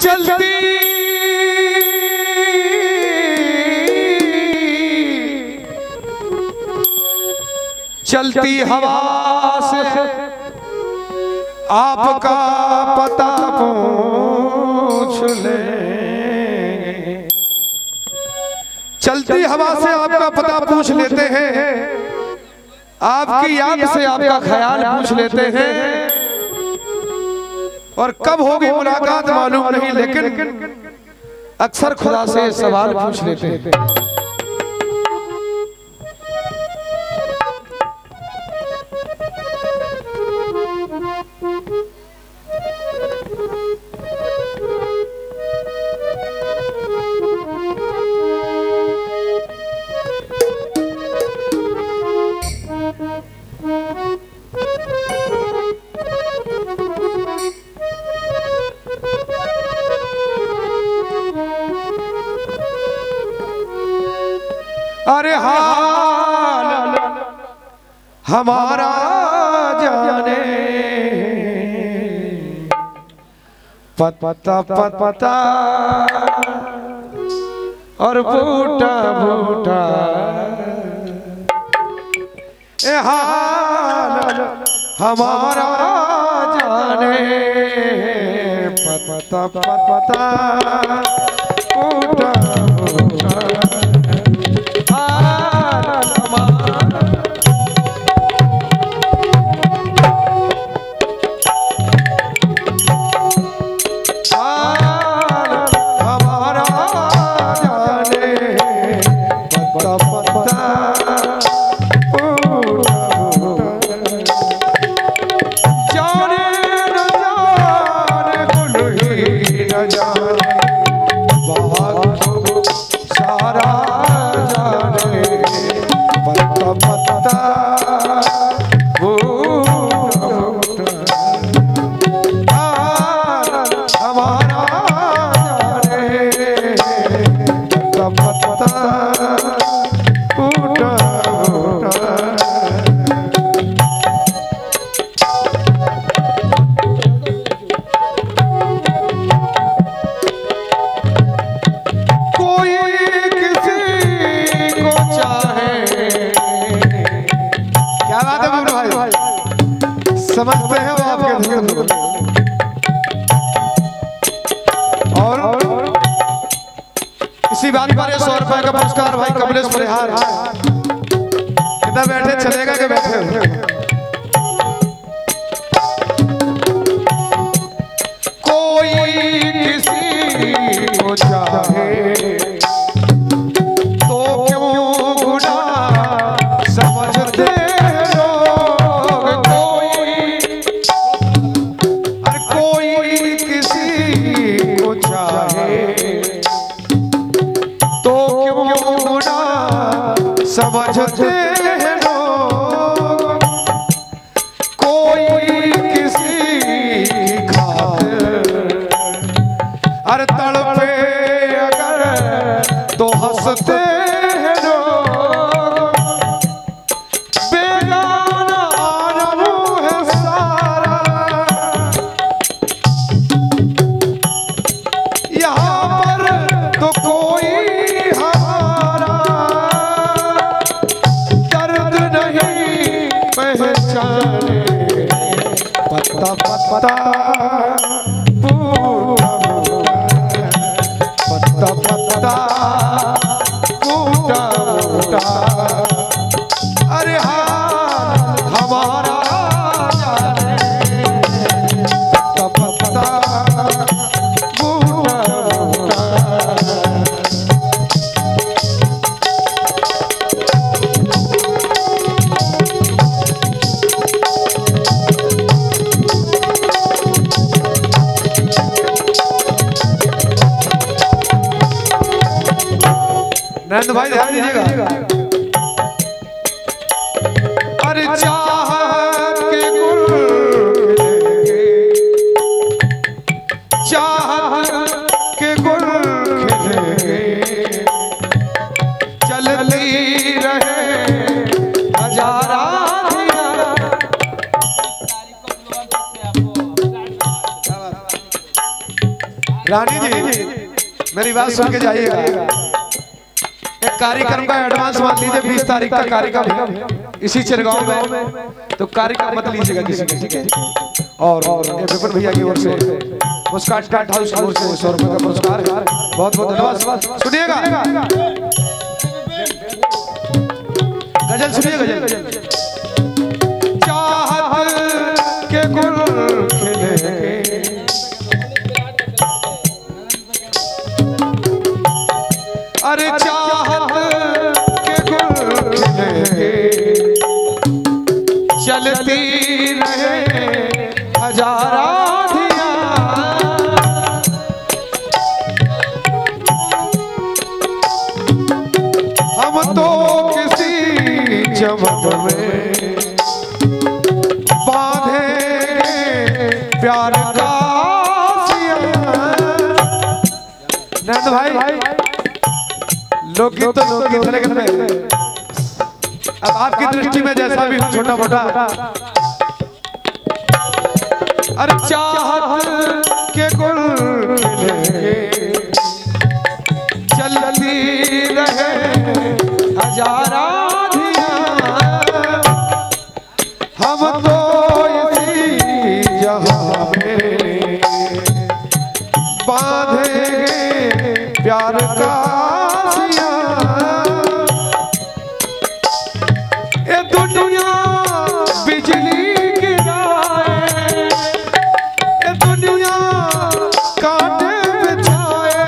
चलती चलती हवा से आपका पता पूछ ले। चलती हवा से आपका पता पूछ लेते हैं, आपकी याद से आपका ख्याल पूछ लेते हैं, और कब होगी मुलाकात मालूम नहीं, लेकिन अक्सर खुदा से सवाल पूछ लेते हैं। अरे हाल हमारा जाने पता पता और बूटा बूटा ए हाल हमारा जाने पता पता बूटा बूटा। समझते हैं वो आपके धुन और इसी बात पर 100 रुपए का पुरस्कार भाई कमलेश परिहार। कितना बैठे चलेगा कि बैठे? कोई किसी को चाहे तो क्यों गुनाह समझते समझते हैं लोग, कोई किसी की खातिर अरे तड़पे अगर तो हंसते हैं लोग। बेगाना आलम है सारा यहाँ पर तो कोई पता पता पता पता बूटा बूटा। अरे हाँ हमारा पता पता बूटा बूटा। नरेंद्र भाई ध्यान दीजिएगा। अरे चाहत के गुल चाहत के गुल खिलेंगे, चलती रहे हजारा रानी जी मेरी बात सुन के जाइएगा। एक कार्यक्रम का एडवांस मान लीजिए 20 तारीख का कार्यक्रम है इसी चिरगांव में, तो कार्यक्रम मत लीजिएगा किसी के, ठीक है। और विपिन भैया की ओर से मुस्कान स्टार्ट हाउस की ओर से 100 रुपए का पुरस्कार, बहुत बहुत धन्यवाद। सुनिएगा गजल, सुनिए गजल। चाहत के गुल खिले, अरे चाहत के गुल खिले, चलती रहे हजारा धिया, हम तो किसी चमक में बांधेंगे प्यार का सिया। नंद भाई लोकगीत तो लोकगीत, लेकिन अब आपकी दृष्टि में जैसा भी छोटा मोटा, अरे चाहत के गुल खिले, चलती रहे हजारा धिया, हम तो इसी जहां में बांधेंगे प्यार का सिया। ये दुनिया बिजली गिराए, ये दुनिया कांटे बिछाए,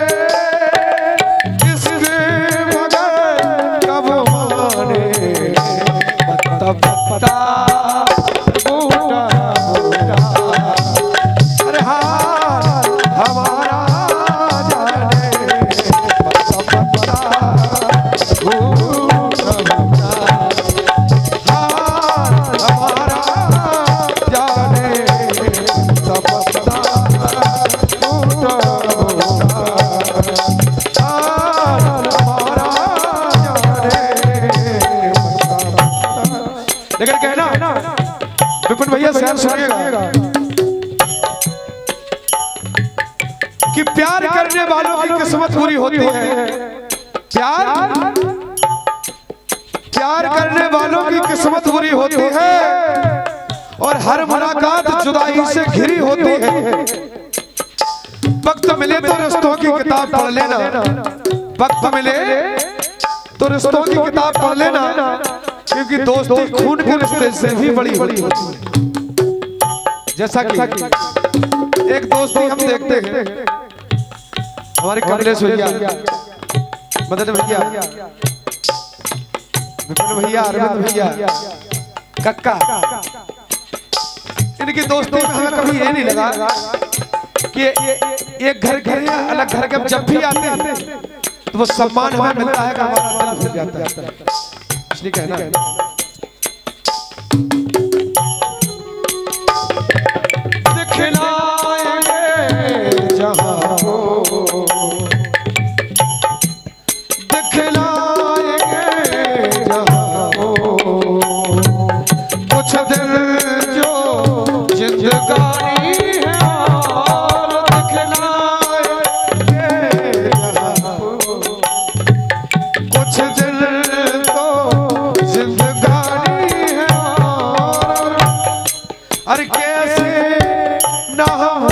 इसके बगैर कब माने पत्ता पत्ता बूटा बूटा, अरे हाथ हमारा जाने पत्ता पत्ता बूटा बूटा, हाथ हमारा जाने पत्ता पत्ता बूटा बूटा, हाथ हमारा जाने पत्ता पत्ता। लेकिन कहना विपिन भैया शहर सुनिएगा कि प्यार करने वालों की किस्मत पूरी होती है, प्यार करने वालों की किस्मत पूरी होती है, और हर मुलाकात जुदाई से घिरी होती है। वक्त मिले तो रिश्तों की किताब पढ़ लेना, वक्त मिले तो रिश्तों की किताब पढ़ लेना, क्योंकि दोस्ती खून के रिश्ते से भी बड़ी होती है। जैसा कि एक दोस्ती हम देखते हैं, हमारे कमलेश भैया, मदन भैया, विपिन भैया, अरविंद भैया, कक्का, इनकी दोस्ती में हमें कभी ये नहीं लगा कि एक घर के या अलग घर के जब भी आते हैं तो वो सम्मान हमें मिलता है कि हमारा दिल फिर जाता है। इसलिए कहना दिखलाएंगे जहां को, दिखलाएंगे जहां को, कुछ दिल जो जिंदगानी है, और दिखलाएंगे जहां को, कुछ दिल तो जिंदगानी है, और कैसे ना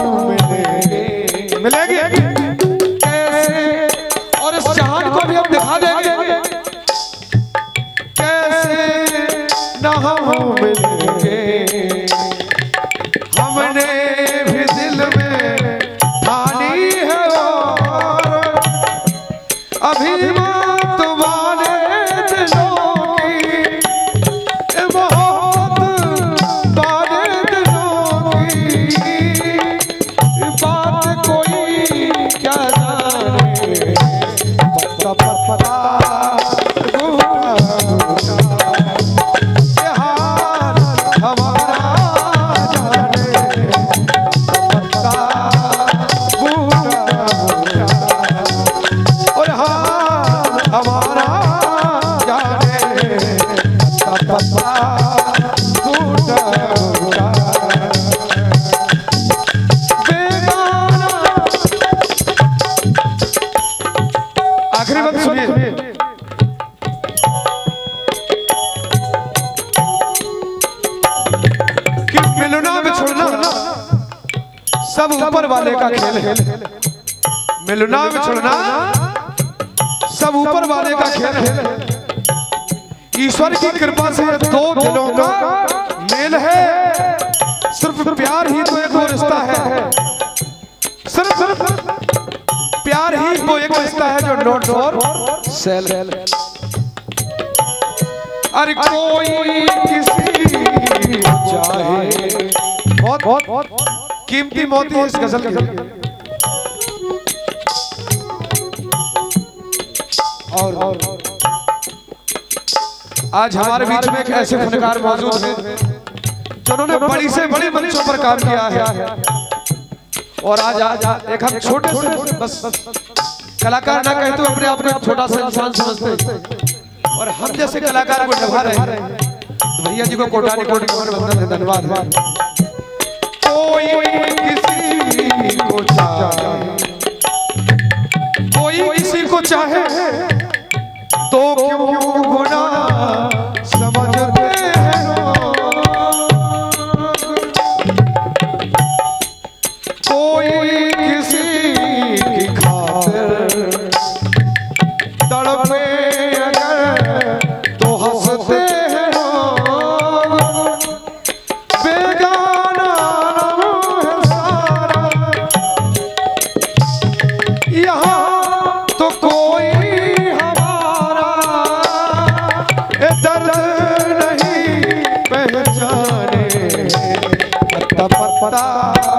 मिलेंगे कैसे, और इस जहान को भी हम दिखा देंगे कैसे ना मिलेंगे, हमने भी दिल में ठानी है, और अभी तुम्हारे दिलों की मोहब्बत वाले दिलों की बात कोई ऊपर वाले का खेल है। मिलना विछड़ना सब ऊपर वाले का खेल है। ईश्वर की कृपा से दो दिलों का मेल है। सिर्फ प्यार ही तो एक रिश्ता है, सिर्फ प्यार ही वो एक रिश्ता है जो नॉट फॉर सेल। अरे कोई किसी चाहे, बहुत कीमती मोती है इस गजल की। और आज हमारे बीच में एक ऐसे फनकार मौजूद हैं जिन्होंने बड़ी से बड़ी मंचों पर काम किया है। और आज एक हम छोटे से बस कलाकार ना कहते अपने आप को छोटा सा इंसान समझते, और हम जैसे कलाकार को निभा रहे हैं। तो भैया जी को कोटानी कोटि वंदन, धन्यवाद। कोई किसी को चाहे, कोई किसी को चाहे तो क्यों गुनाह समझते हैं लोग। कोई किसी की खातिर तड़पे अगर तो हंसते हैं लोग। बेगाना है सारा यहाँ तो कोई दर्द नहीं पहचाने। पता